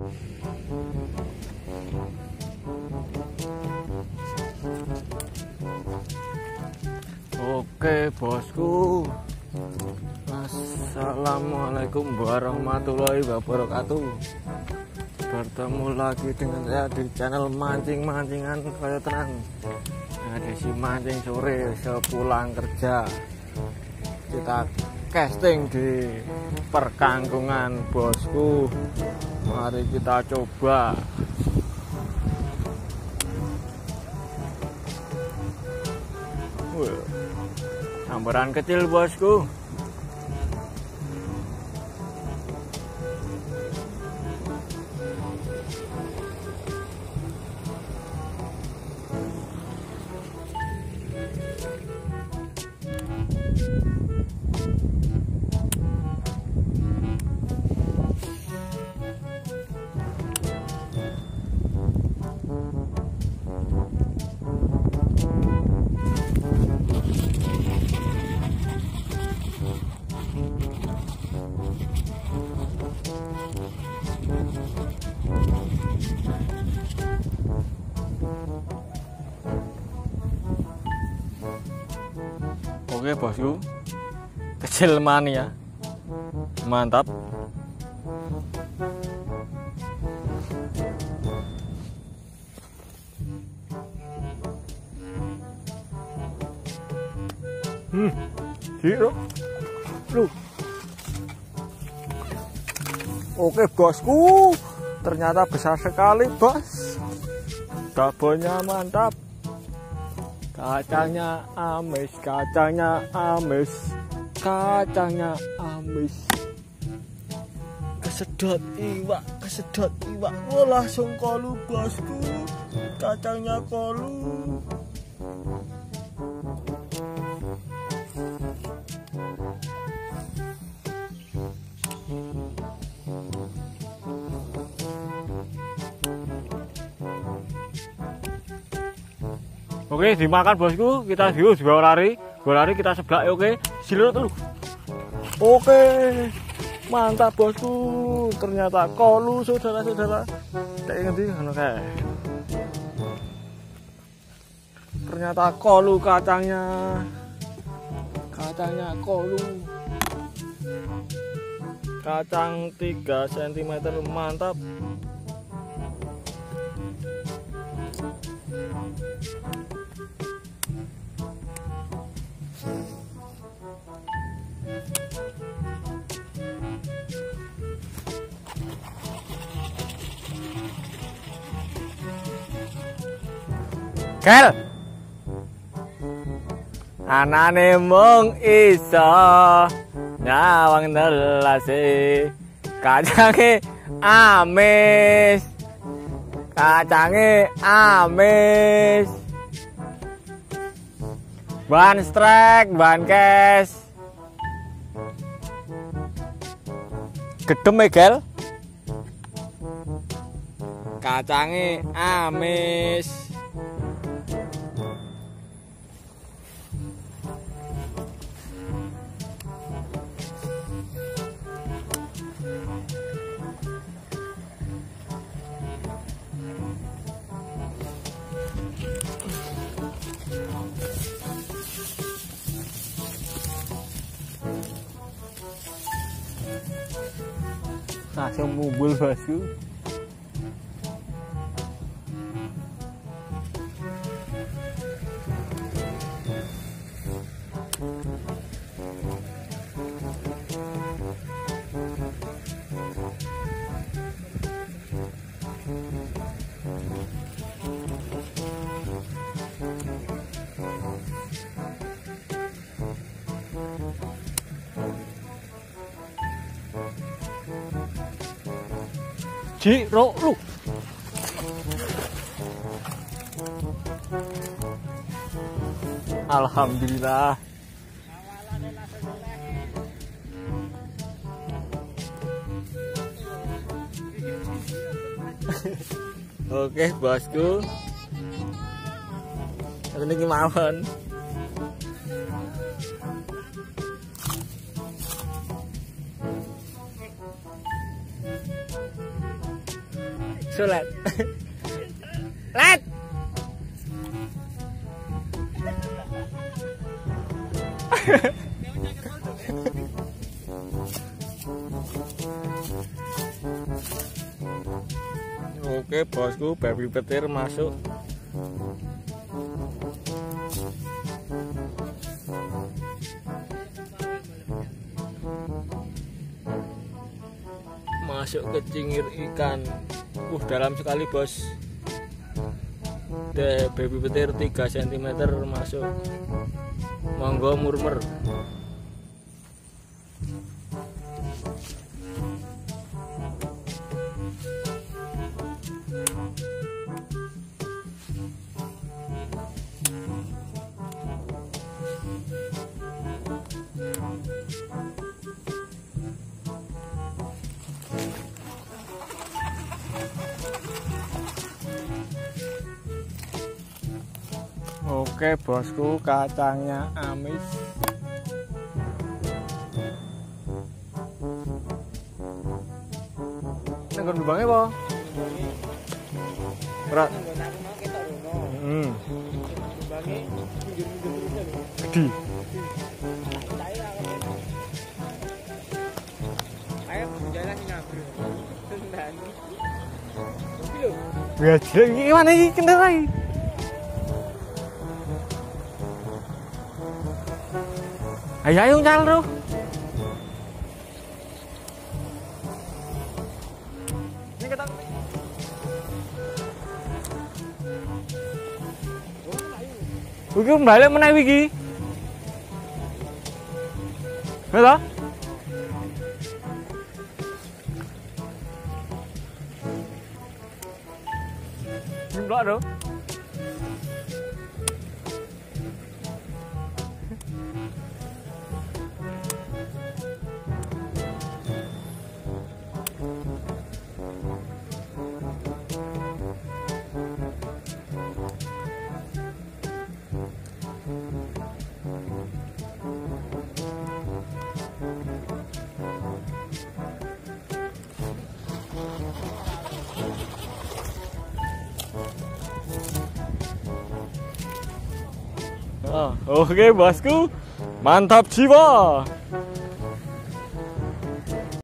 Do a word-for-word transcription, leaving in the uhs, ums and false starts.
Oke bosku, assalamualaikum warahmatullahi wabarakatuh. Bertemu lagi dengan saya di channel mancing-mancingan kaya tenang. Nah, di si mancing sore sepulang kerja, kita casting di perkampungan bosku. Mari kita coba. Wah, sambaran kecil bosku. Oke bosku, kecil mania, mantap. Hmm, giro, lu. Oke bosku, ternyata besar sekali bos. Dabonya mantap. Kacangnya amis, kacangnya amis, kacangnya amis. Kesedot iwak, kesedot iwak. Oh, langsung kolu bosku. Kacangnya kolu. Oke, dimakan bosku, kita view dibawa lari, bawa lari kita seblak. Oke, silut dulu. Oke, mantap bosku, ternyata kolu saudara-saudara. Kayak ngerti, oke. Ternyata kolu kacangnya, kacangnya kolu. Kacang tiga sentimeter, mantap. Kel, anane mung iso nyawang nelase, kacange amis, kacange amis, ban strike, ban kes, gedem e Gel, kacange amis. Langsung mumbul bosku. Jiro lu. Alhamdulillah. Oke bosku, ini gimana? Sulet. Let. Oke bosku, babi petir masuk. Masuk ke cingir ikan. Uh, dalam sekali bos. The baby petir tiga sentimeter masuk. Monggo murmer. Oke bosku, kacangnya amis. Nenggon lubangnya po? Berat. Hmm. Gede. Ya jelek gimana ini kendaraan? Ayo ayo nyal bro. Ini kita. Iki balik meneh iki. Halo? Jumlah dong. Oh, oke bosku, mantap jiwa.